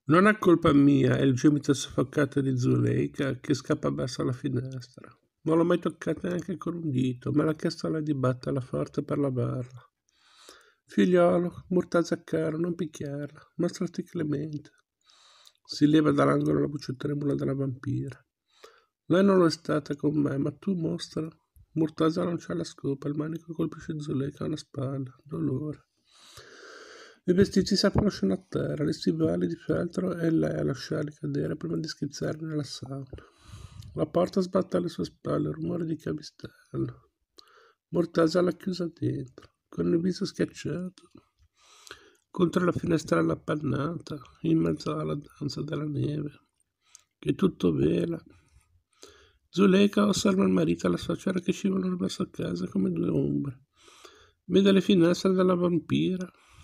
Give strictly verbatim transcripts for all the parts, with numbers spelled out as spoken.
Non è colpa mia, è il gemito soffocato di Zuleika che scappa verso la finestra. Non l'ho mai toccata neanche con un dito, me l'ha chiesto lei di batterla forte per lavarla. Figliolo, Murtaza caro, non picchiarla, mostrati clemente. Si leva dall'angolo la voce tremula della vampira. Lei non lo è stata con me, ma tu mostra. Murtaza non c'ha la scopa, il manico colpisce Zuleika alla spalla, dolore. I vestiti si afflosciano a terra, gli stivali di feltro e lei a lasciarli cadere prima di schizzare nella sauna. La porta sbatte alle sue spalle, rumore di capistello. Murtaza l'ha chiusa dentro, con il viso schiacciato, contro la finestrella appannata, in mezzo alla danza della neve, che tutto vela. Zuleika osserva il marito e la suocera che scivolano verso casa come due ombre. Vede le finestre della vampira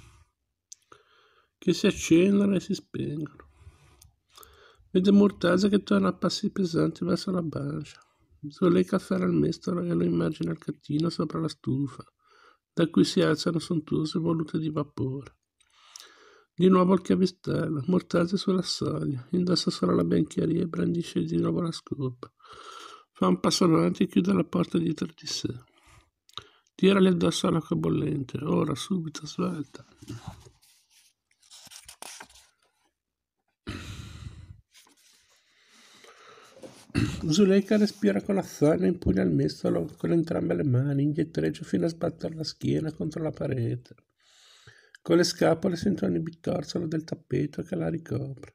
che si accendono e si spengono. Vede Murtaza che torna a passi pesanti verso la bancia. Zuleika afferra il mestolo e lo immagina il cattino sopra la stufa, da cui si alzano sontuose volute di vapore. Di nuovo il chiavistello, Murtaza sulla soglia, indossa solo la biancheria e brandisce di nuovo la scopa. Fa un passo avanti e chiude la porta dietro di sé. Tirali addosso all'acqua bollente, ora, subito, svelta. Zuleika respira con affanno e impugna il mestolo con entrambe le mani, indietreggia fino a sbattere la schiena contro la parete. Con le scapole si intona il bitorzolo del tappeto che la ricopre.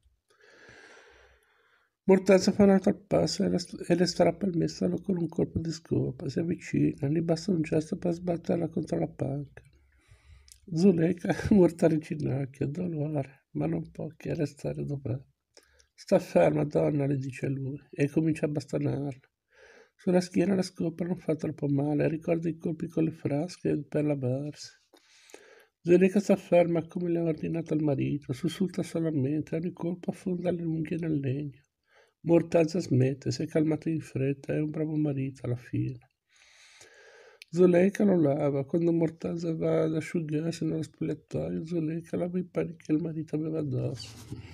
Murtaza fa un altro passo e le strappa il mestolo con un colpo di scopa. Si avvicina, gli basta un gesto per sbatterla contro la panca. Zuleika morta in ginocchio, dolore, ma non può che restare dov'è. Sta ferma, donna, le dice lui, e comincia a bastonarla. Sulla schiena la scopa non fa troppo male, ricorda i colpi con le frasche per lavarsi. Zuleika sta ferma come le ha ordinato il marito, sussulta solamente, ogni colpo affonda le unghie nel legno. Murtaza smette, si è calmato in fretta, è un bravo marito alla fine. Zuleika lo lava, quando Murtaza va ad asciugarsi nello spogliatoio, Zuleika lava i panni che il marito aveva addosso.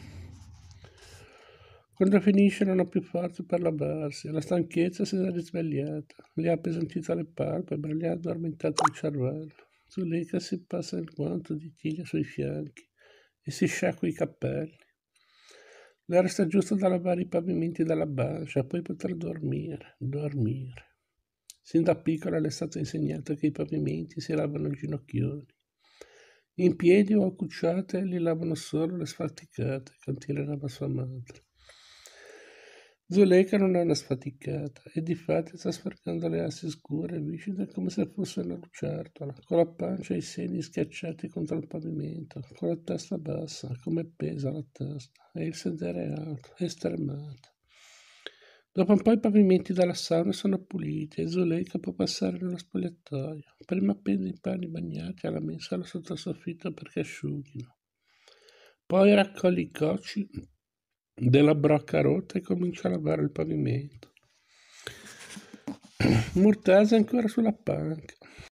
Quando finisce non ha più forze per lavarsi, la stanchezza si è risvegliata, gli ha appesantito le palpebre, gli ha addormentato il cervello. Zuleika si passa il guanto di tiglia sui fianchi e si sciacqua i capelli. Le resta giusto da lavare i pavimenti della bancia, poi potrà dormire, dormire. Sin da piccola le è stato insegnato che i pavimenti si lavano i ginocchioni. In piedi o a cucciate li lavano solo le sfaticate, cantilava sua madre. Zuleika non è una sfaticata e difatti sta sfregando le assi scure e viscide come se fosse una lucertola, con la pancia e i seni schiacciati contro il pavimento, con la testa bassa, come pesa la testa, e il sedere alto, è stremato. Dopo un po' i pavimenti della sauna sono puliti e Zuleika può passare nello spogliatoio. Prima appende i panni bagnati alla mensola sotto il soffitto perché asciughino. Poi raccoglie i cocci della brocca rotta e comincia a lavare il pavimento. Murtaza è ancora sulla panca.